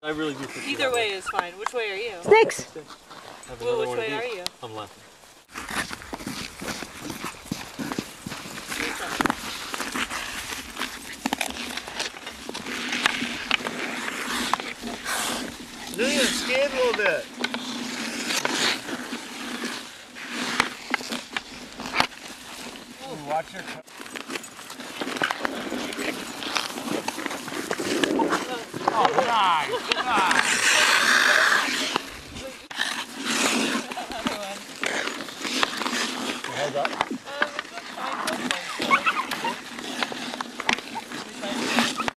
I really do think Either way is fine. Which way are you? Snakes! Well, which way are you? I'm left. Doing it scared a little bit. Ooh, watch your. Oh, nice, nice.